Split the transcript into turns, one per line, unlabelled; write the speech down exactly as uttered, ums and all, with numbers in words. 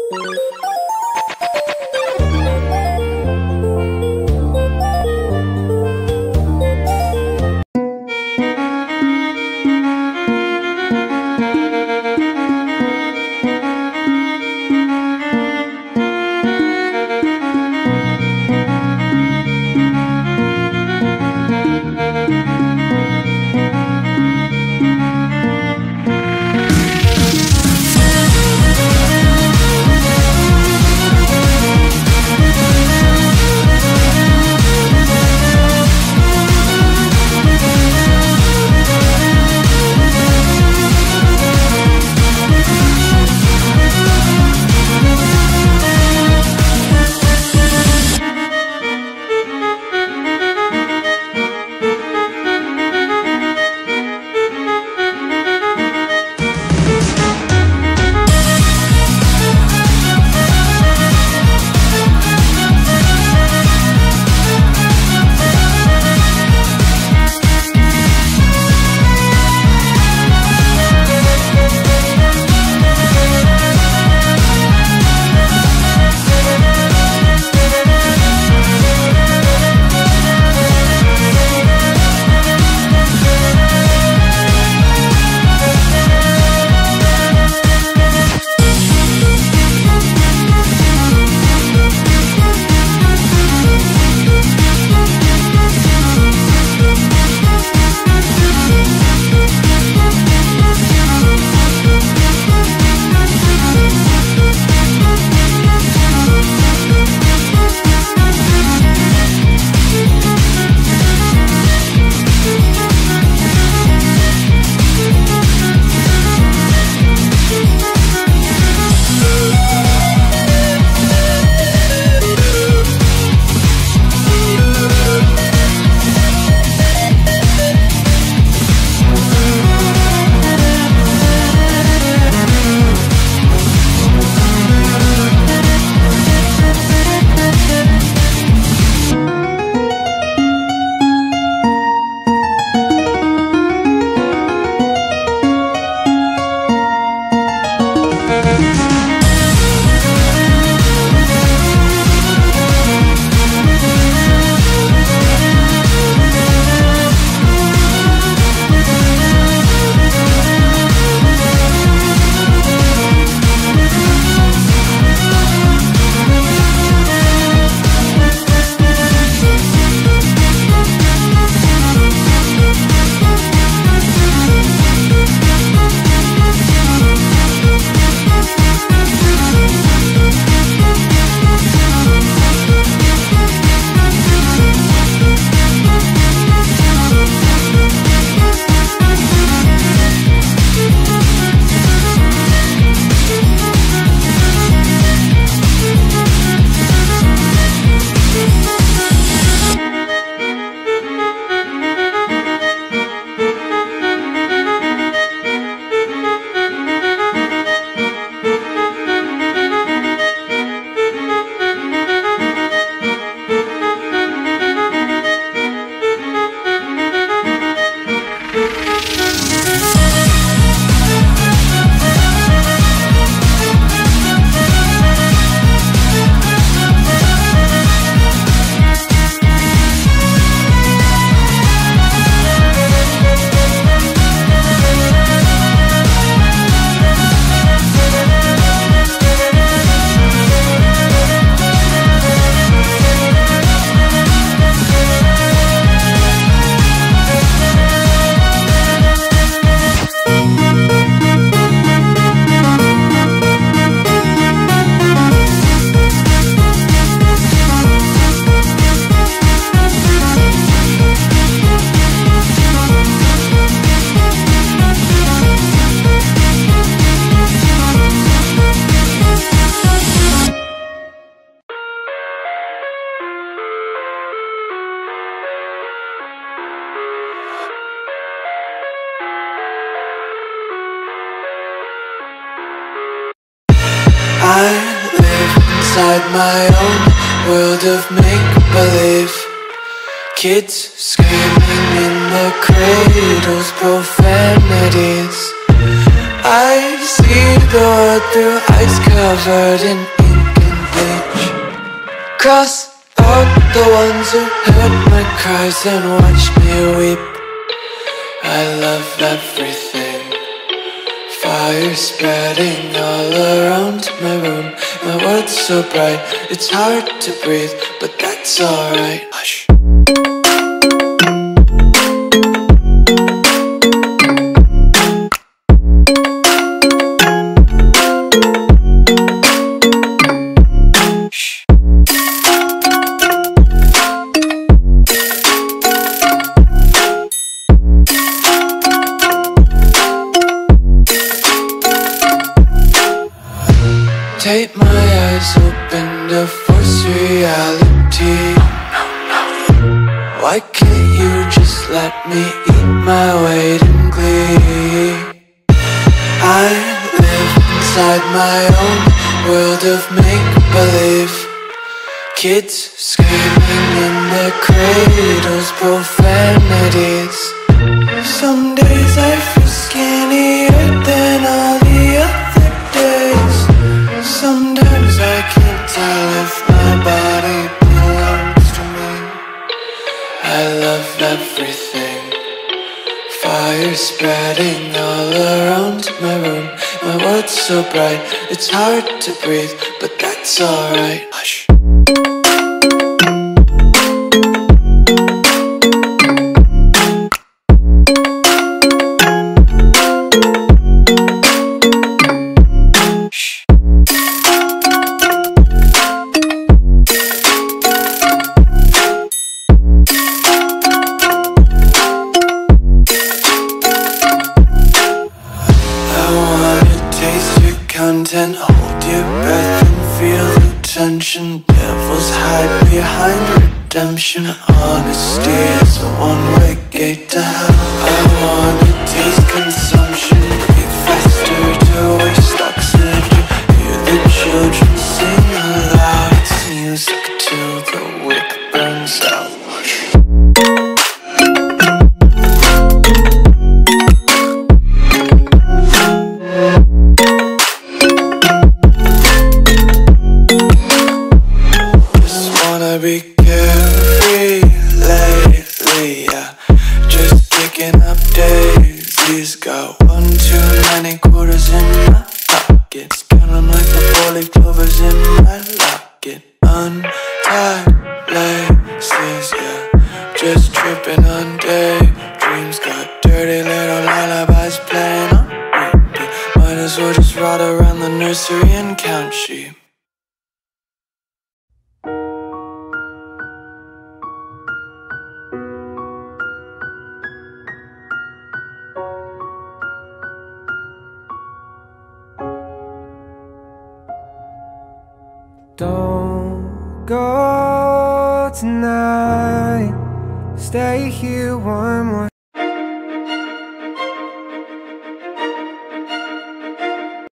I live inside my own world of make-believe. Kids screaming in their cradles, profanities. I see the world through eyes covered in ink and bleach. Cross out the ones who heard my cries and watched me weep. I love everything. Fire spreading all around my room. My world's so bright, it's hard to breathe, but that's alright. Hush. Take my eyes open to force reality. Why can't you just let me eat my weight in glee? I live inside my own world of make-believe. Kids screaming in their cradles, profanities. Some days I feel skinnier than all the other days. Sometimes I can't tell if my body belongs to me. I love everything. Fire spreading all around my room. My world's so bright, it's hard to breathe, but that's alright. Hush. Content, hold your breath and feel the tension. Devils hide behind redemption. Honesty is a one-way gate to hell. I wanna taste consumption, breathe faster to waste oxygen. Hear the children sing aloud. It's music till the wick burns out. Be carefree lately, yeah. Just kicking up daisies. Got one too many quarters in my pockets. Count 'em like the four-leaf clovers in my locket. Untied laces, yeah. Just tripping on daydreams. Got dirty little lullabies playing on repeat. Might as well just ride around the nursery and count sheep.
Don't go tonight. Stay here one more